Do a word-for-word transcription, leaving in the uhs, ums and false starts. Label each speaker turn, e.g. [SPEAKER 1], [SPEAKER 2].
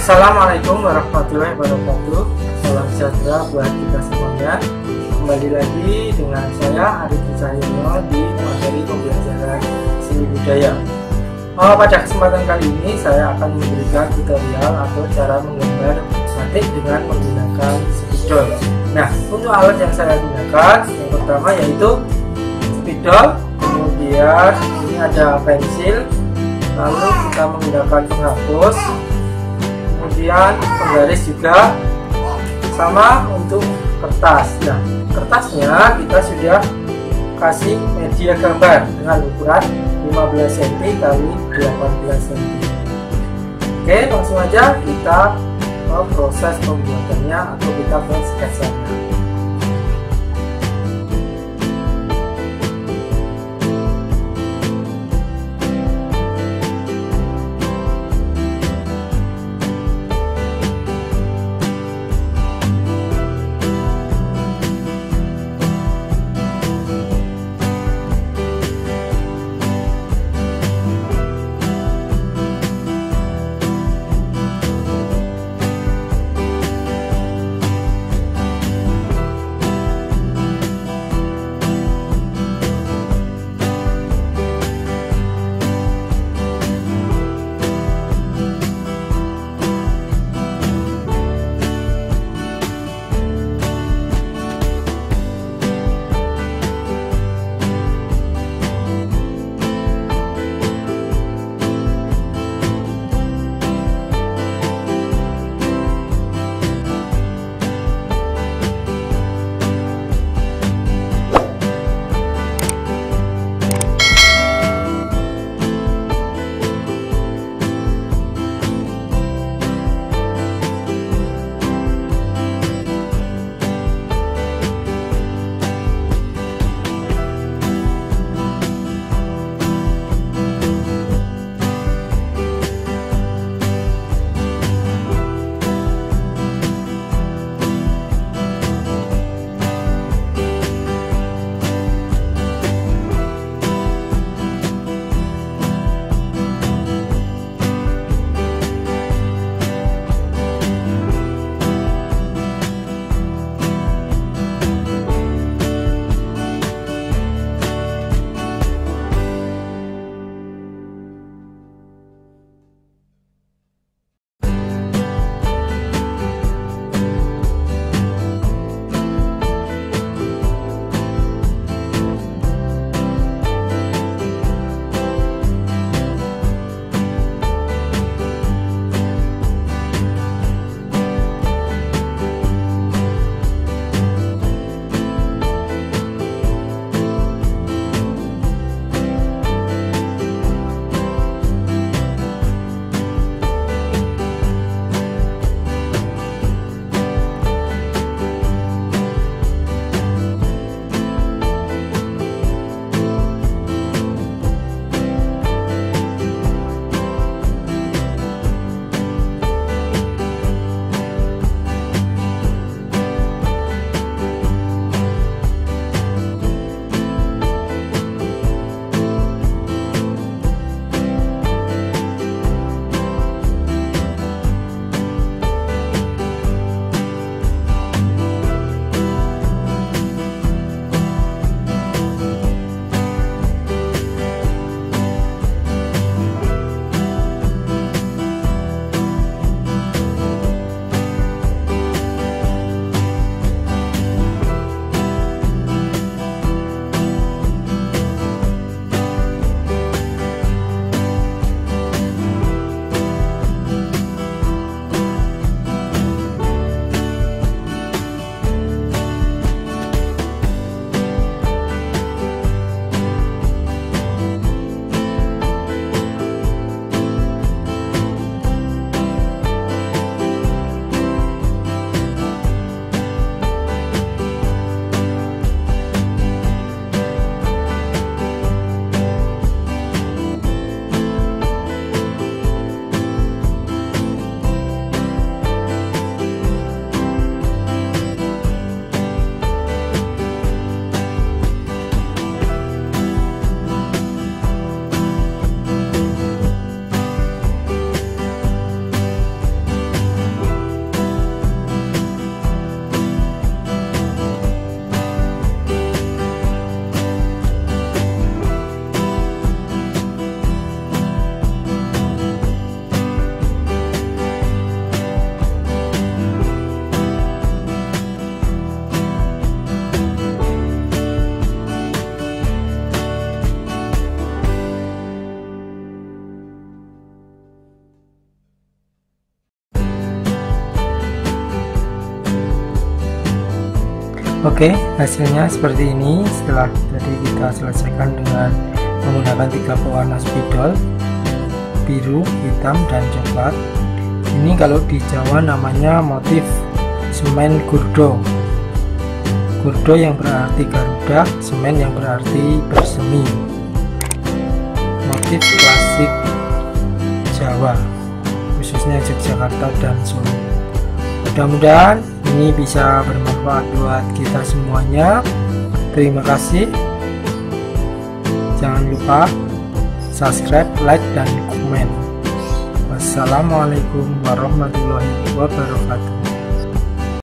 [SPEAKER 1] Assalamualaikum warahmatullahi wabarakatuh. Salam sejahtera buat kita semuanya. Kembali lagi dengan saya Arif Cahyono di materi pembelajaran seni budaya. Oh, pada kesempatan kali ini saya akan memberikan tutorial atau cara menggambar batik dengan menggunakan spidol. Nah, untuk alat yang saya gunakan yang pertama yaitu spidol, kemudian ini ada pensil, lalu kita menggunakan penghapus, kemudian penggaris juga, sama untuk kertas. Nah, kertasnya kita sudah kasih media gambar dengan ukuran lima belas sentimeter kali delapan belas sentimeter. Oke, langsung aja kita ke proses pembuatannya atau kita ke sketsanya. Oke, hasilnya seperti ini setelah tadi kita selesaikan dengan menggunakan tiga pewarna spidol, biru, hitam, dan coklat. Ini kalau di Jawa namanya motif semen Gurdo. Gurdo yang berarti Garuda, semen yang berarti bersemi. Motif klasik Jawa, khususnya Yogyakarta dan Solo. Mudah-mudahan ini bisa bermanfaat buat kita semuanya. Terima kasih. Jangan lupa subscribe, like, dan komen. Wassalamualaikum warahmatullahi wabarakatuh.